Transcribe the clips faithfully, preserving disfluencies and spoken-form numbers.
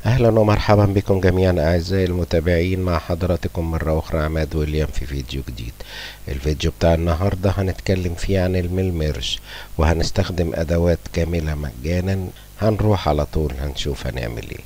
أهلا ومرحبا بكم جميعا أعزائي المتابعين، مع حضراتكم مرة أخرى عماد ويليام في فيديو جديد. الفيديو بتاع النهاردة هنتكلم فيه عن الميل ميرج، وهنستخدم أدوات كاملة مجانا. هنروح على طول هنشوف هنعمل ايه.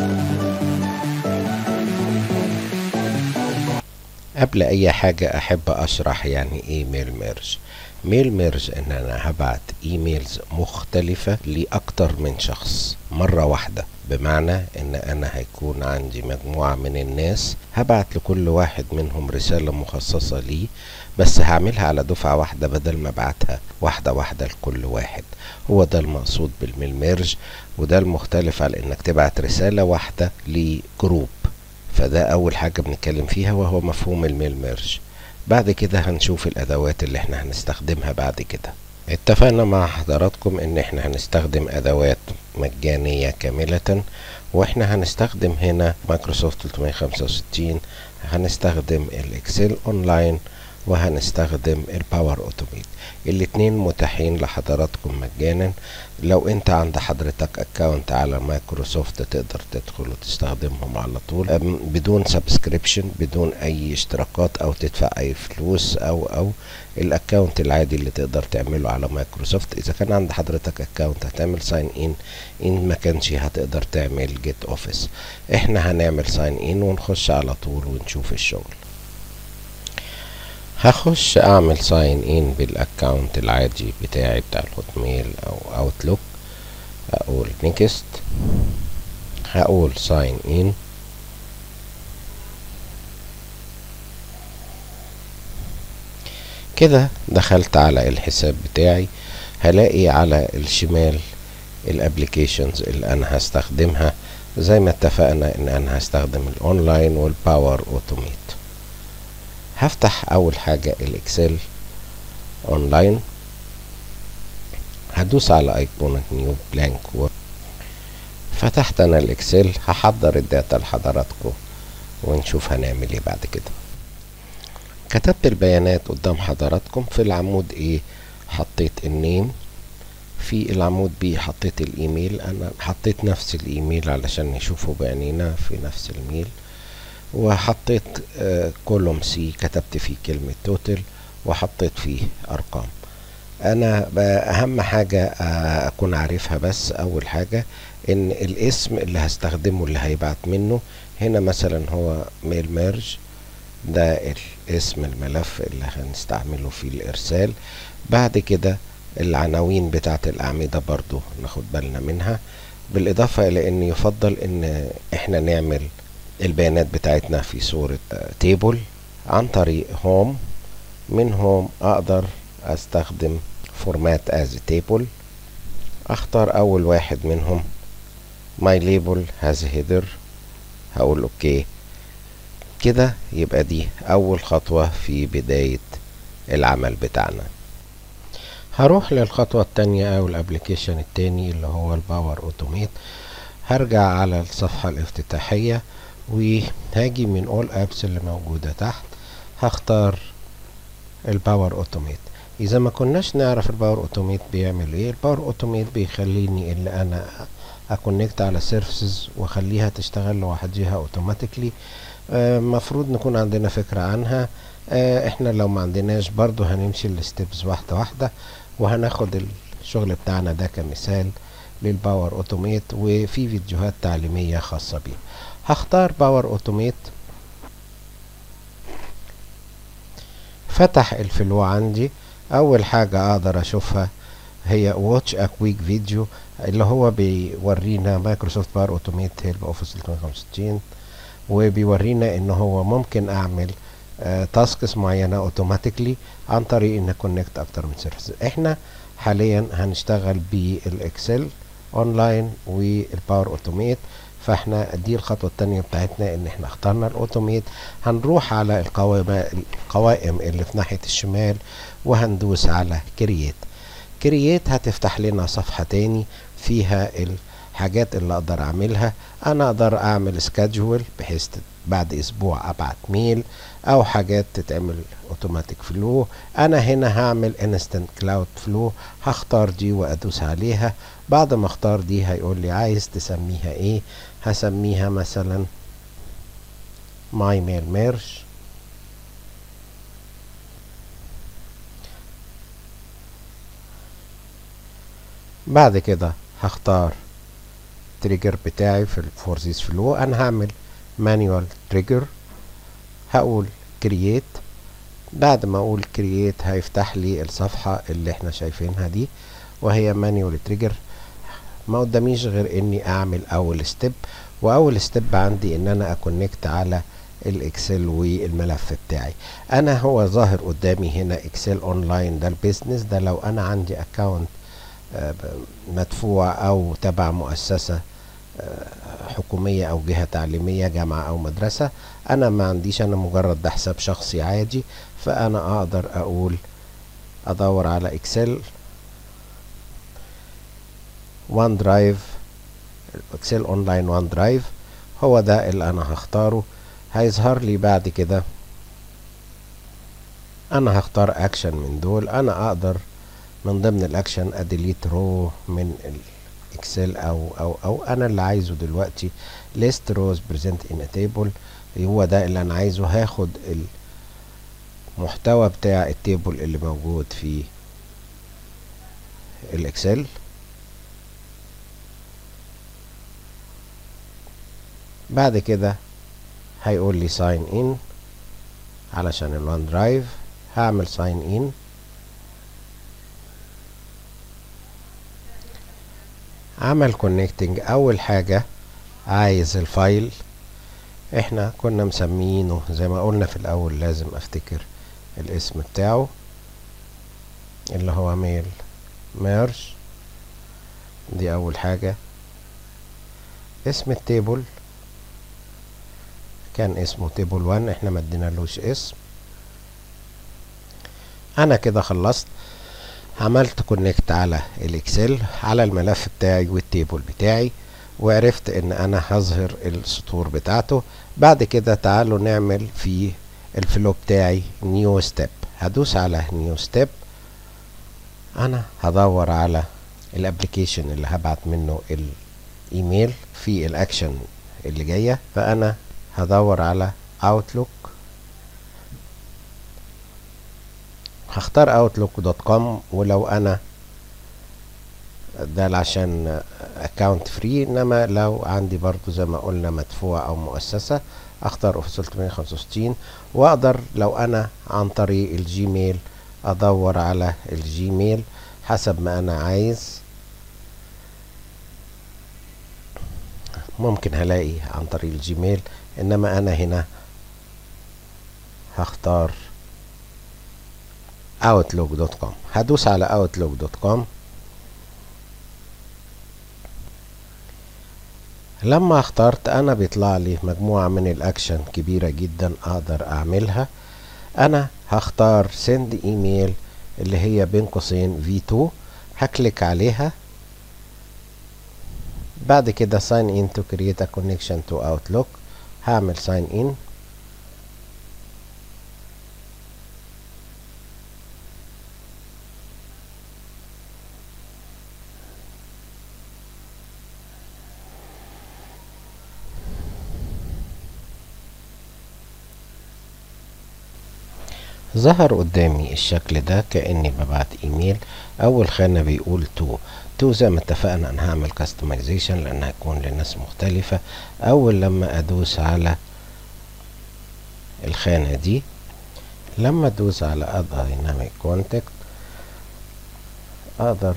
قبل أي حاجة أحب أشرح يعني ايه ميل ميرج. ميل ميرج ان انا هبعت ايميلز مختلفة لأكتر من شخص مرة واحدة، بمعنى ان انا هيكون عندي مجموعة من الناس هبعت لكل واحد منهم رسالة مخصصة ليه، بس هعملها على دفعة واحدة بدل ما ابعتها واحدة واحدة لكل واحد. هو ده المقصود بالميل ميرج، وده المختلف على انك تبعت رسالة واحدة لجروب. فده اول حاجة بنتكلم فيها وهو مفهوم الميل ميرج. بعد كده هنشوف الادوات اللي احنا هنستخدمها بعد كده. اتفقنا مع حضراتكم ان احنا هنستخدم ادوات مجانية كاملة، واحنا هنستخدم هنا مايكروسوفت ثلاثمية وخمسة وستين، هنستخدم الاكسل اونلاين، وهنستخدم الباور اوتوميت. الاتنين متاحين لحضراتكم مجانا. لو انت عند حضرتك اكاونت على مايكروسوفت تقدر تدخل وتستخدمهم على طول بدون سبسكريبشن، بدون اي اشتراكات او تدفع اي فلوس، او او الاكاونت العادي اللي تقدر تعمله على مايكروسوفت. اذا كان عند حضرتك اكاونت هتعمل ساين ان، ان ما كانش هتقدر تعمل جيت اوفيس. احنا هنعمل ساين ان ونخش على طول ونشوف الشغل. هخش اعمل ساين ان بالاكاونت العادي بتاعي بتاع الهوت ميل او اوتلوك. هقول نيكست، هقول ساين ان، كده دخلت على الحساب بتاعي. هلاقي على الشمال الابليكيشنز اللي انا هستخدمها، زي ما اتفقنا ان انا هستخدم الاونلاين والباور اوتوميت. هفتح اول حاجة الاكسل اونلاين، هدوس على ايقونة نيو بلانك وورد. فتحت انا الاكسل، هحضر الداتا لحضراتكم ونشوف هنعمل ايه بعد كده. كتبت البيانات قدام حضراتكم. في العمود ايه حطيت النيم، في العمود بي حطيت الايميل. انا حطيت نفس الايميل علشان نشوفه بعينينا في نفس الميل. وحطيت آه كولوم سي كتبت فيه كلمة توتال، وحطيت فيه ارقام. انا اهم حاجة آه اكون عارفها، بس اول حاجة ان الاسم اللي هستخدمه اللي هيبعت منه هنا مثلا هو ميل ميرج، ده اسم الملف اللي هنستعمله في الارسال. بعد كده العناوين بتاعت الاعمدة برضو ناخد بالنا منها، بالاضافة الى ان يفضل ان احنا نعمل البيانات بتاعتنا في صورة تيبل عن طريق هوم. من هوم اقدر استخدم فورمات از تيبل. اختار اول واحد منهم my label has header، هقول اوكي. كده يبقى دي اول خطوة في بداية العمل بتاعنا. هروح للخطوة التانية او الابليكيشن التاني اللي هو الباور اوتوميت. هرجع على الصفحة الافتتاحية وهاجي من all apps اللي موجودة تحت، هختار الباور اوتوميت. اذا ما كناش نعرف الباور اوتوميت بيعمل ايه، الباور اوتوميت بيخليني اللي انا اكونكت على سيرفيسز واخليها تشتغل لوحدها اوتوماتيكلي. مفروض نكون عندنا فكرة عنها. اه احنا لو ما عندناش برضو هنمشي الستبس واحدة واحدة، وهناخد الشغل بتاعنا ده كمثال للباور اوتوميت، وفي فيديوهات تعليمية خاصة بيه. هختار باور اوتوميت. فتح الفلو عندي. اول حاجة اقدر اشوفها هي واتش ا كويك فيديو، اللي هو بيورينا مايكروسوفت باور اوتوميت هيلب اوفيس ثلاثمية وخمسة وستين، وبيورينا ان هو ممكن اعمل تاسكس معينة اوتوماتيكلي عن طريق ان كونكت اكتر من سيرفيس. احنا حاليا هنشتغل بالاكسل اونلاين والباور اوتوميت، فاحنا دي الخطوة التانية بتاعتنا ان احنا اخترنا الاوتوميت. هنروح على القوائم القوائم اللي في ناحية الشمال وهندوس على كرييت. كرييت هتفتح لنا صفحة تاني فيها الحاجات اللي اقدر اعملها. انا اقدر اعمل سكادجول بحيث بعد اسبوع ابعت ميل، او حاجات تتعمل اوتوماتيك فلو. انا هنا هعمل انستنت كلاود فلو، هختار دي وادوس عليها. بعد ما اختار دي هيقول لي عايز تسميها ايه، هسميها مثلا ماي ميل ميرج. بعد كده هختار تريجر بتاعي في فور ذيس فلو. انا هعمل مانيوال تريجر، هقول كرييت. بعد ما اقول كرييت هيفتح لي الصفحة اللي احنا شايفينها دي وهي مانيوال تريجر. ما قداميش غير اني اعمل اول ستيب، واول ستيب عندي ان انا اكونكت على الاكسل والملف بتاعي. انا هو ظاهر قدامي هنا اكسل اونلاين، ده البيزنس، ده لو انا عندي اكاونت مدفوع او تبع مؤسسة حكومية او جهة تعليمية، جامعة او مدرسة. انا ما عنديش، انا مجرد ده حساب شخصي عادي. فانا اقدر اقول ادور على اكسل وان درايف، اكسل اونلاين وان درايف، هو ده اللي انا هختاره. هيظهر لي بعد كده انا هختار اكشن من دول. انا اقدر من ضمن الاكشن اديليت رو من الاكسل او او او انا اللي عايزه دلوقتي list rows present in a table، هو ده اللي انا عايزه. هاخد المحتوى بتاع التيبل اللي موجود في الاكسل، بعد كده هيقول لي sign in علشان الوان درايف. هعمل sign in، عمل كونكتنج. اول حاجة عايز الفايل، احنا كنا مسمينه زي ما قلنا في الاول، لازم افتكر الاسم بتاعه اللي هو ميل ميرج، دي اول حاجة. اسم التيبل كان اسمه تيبل واحد، احنا ما ادينالوش اسم. انا كده خلصت، عملت كونكت على الاكسل على الملف بتاعي والتيبل بتاعي، وعرفت ان انا هظهر السطور بتاعته. بعد كده تعالوا نعمل في الفلو بتاعي نيو ستيب. هدوس على نيو ستيب، انا هدور على الابليكيشن اللي هبعت منه الايميل في الاكشن اللي جايه. فانا هدور على اوتلوك، هختار اوتلوك دوت كوم. ولو انا ده عشان اكاونت فري، انما لو عندي برضو زي ما قلنا مدفوع او مؤسسة اختار اوفيس ثلاثمية وخمسة وستين. واقدر لو انا عن طريق الجيميل ادور على الجيميل حسب ما انا عايز. ممكن هلاقي عن طريق الجيميل، انما انا هنا هختار اوتلوك دوت كوم. هدوس على اوتلوك دوت كوم. لما اخترت انا بيطلع لي مجموعة من الاكشن كبيرة جدا اقدر اعملها. انا هختار سند ايميل اللي هي بين قوسين في اتنين، هكليك عليها. بعد كده sign in to create a connection to outlook، هعمل sign in. ظهر قدامي الشكل ده كأني ببعت ايميل. اول خانة بيقول تو تو زي ما اتفقنا انا هعمل كاستمايزيشن لان هيكون لناس مختلفة. اول لما ادوس على الخانة دي، لما ادوس على اد دايناميك كونتاكت اقدر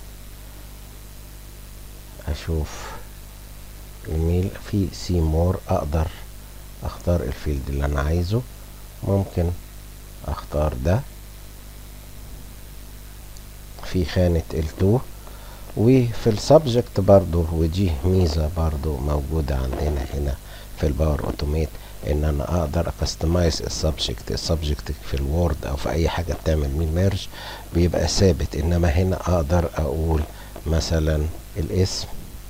اشوف ايميل في سي مور، اقدر اختار الفيلد اللي انا عايزه. ممكن اختار ده في خانة ال تو، وفي السبجكت برضو، ودي ميزة برضو موجودة عندنا هنا في الباور اوتوميت، ان انا اقدر اكستمايز السبجكت. السبجكت في الوورد او في اي حاجة بتعمل مين ميرج بيبقى ثابت، انما هنا اقدر اقول مثلا الاسم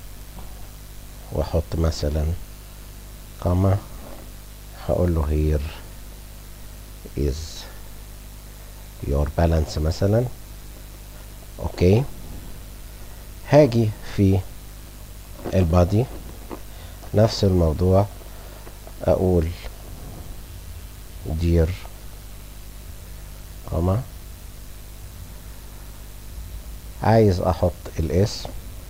واحط مثلا كاما، هقول له here is your balance مثلا. اوكي، هاجي في البادي نفس الموضوع، اقول دير قمر، عايز احط الاسم،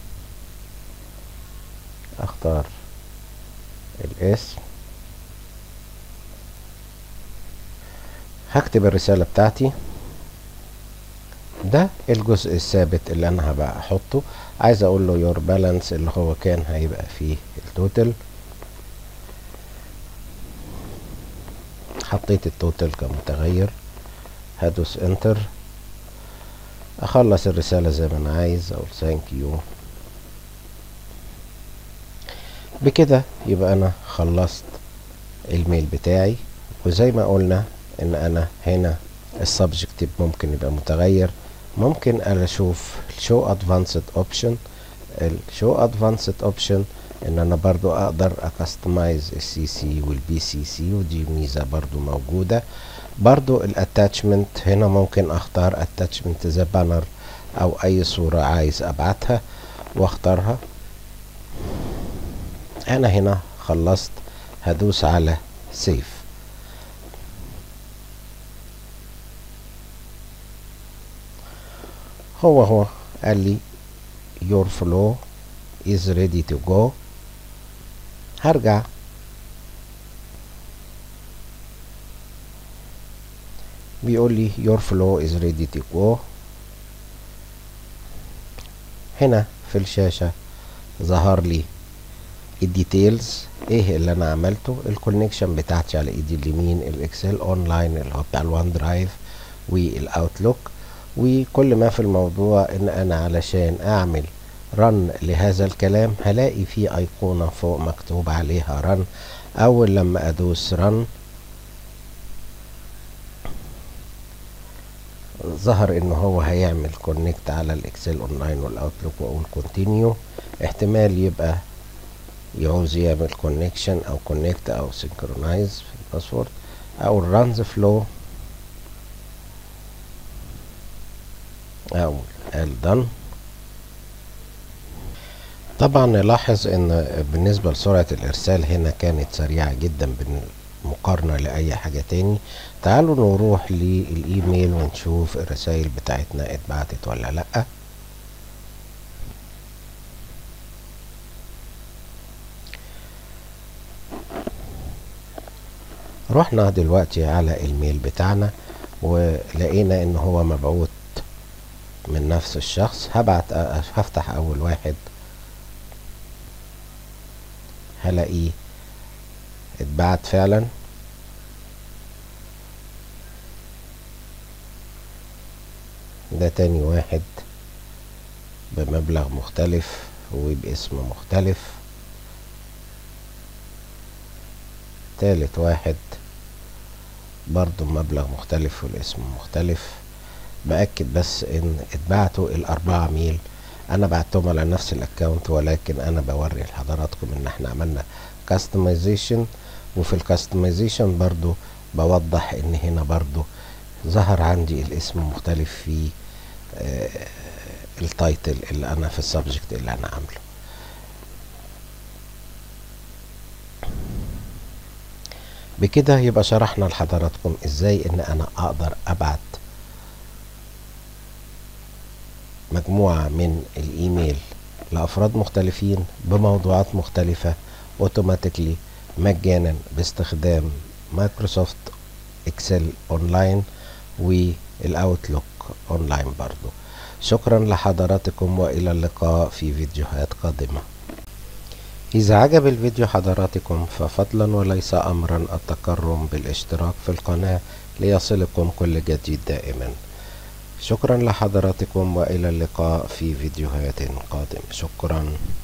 اختار الاسم، هكتب الرسالة بتاعتي. ده الجزء الثابت اللي انا هبقى احطه. عايز اقول له يور بالانس اللي هو كان هيبقى فيه التوتال. حطيت التوتال كمتغير، هدوس انتر، اخلص الرسالة زي ما انا عايز، اقول ثانك يو. بكده يبقى انا خلصت الميل بتاعي. وزي ما قلنا ان انا هنا السبجكت ممكن يبقى متغير، ممكن انا اشوف show advanced option. الشو ادفانسد اوبشن ان انا برضو اقدر اكستمايز السي سي والبي سي سي، ودي ميزة برضو موجودة. برضو الاتاتشمنت هنا ممكن اختار اتاتشمنت ذا بانر او اي صورة عايز ابعتها واختارها. انا هنا خلصت، هدوس على سيف. هو هو قال لي your flow is ready to go. هرجع بيقول لي your flow is ready to go. هنا في الشاشة ظهر لي الديتيلز، ايه اللي انا عملته. الكونكشن بتاعتي على ايدي اليمين الاكسل اونلاين اللي هو بتاع الوان درايف والاوتلوك. وكل ما في الموضوع ان انا علشان اعمل رن لهذا الكلام هلاقي فيه ايقونة فوق مكتوب عليها رن. اول لما ادوس رن ظهر ان هو هيعمل كونكت على الاكسل اونلاين والاوتلوك، واقول كونتينيو. احتمال يبقى يعوز يعمل كونكشن او كونكت او سينكرونايز في الباسورد، او الرانز فلو، او الدن. طبعا نلاحظ ان بالنسبة لسرعة الارسال هنا كانت سريعة جدا بالمقارنة لاي حاجة تاني. تعالوا نروح للايميل ونشوف الرسائل بتاعتنا اتبعتت ولا لا. رحنا دلوقتي على الميل بتاعنا ولقينا ان هو مبعوث من نفس الشخص. هبعت هفتح اول واحد هلاقيه اتبعت فعلا. ده تاني واحد بمبلغ مختلف وباسم مختلف. تالت واحد برضو مبلغ مختلف والاسم مختلف. بأكد بس ان اتبعتوا الاربعة ميل، انا بعتهم على نفس الاكونت، ولكن انا بوري لحضراتكم ان احنا عملنا كاستمايزيشن. وفي الكاستمايزيشن برضو بوضح ان هنا برضو ظهر عندي الاسم مختلف في آه التايتل اللي انا في السبجكت اللي انا عامله. بكده يبقى شرحنا لحضراتكم ازاي ان انا اقدر ابعت مجموعة من الايميل لافراد مختلفين بموضوعات مختلفة اوتوماتيكلي مجانا باستخدام مايكروسوفت اكسل اونلاين والاوتلوك اونلاين برضو. شكرا لحضراتكم والى اللقاء في فيديوهات قادمة. إذا عجب الفيديو حضراتكم ففضلا وليس أمرا التكرم بالاشتراك في القناة ليصلكم كل جديد دائما. شكرا لحضراتكم والى اللقاء في فيديوهات قادمة. شكرا.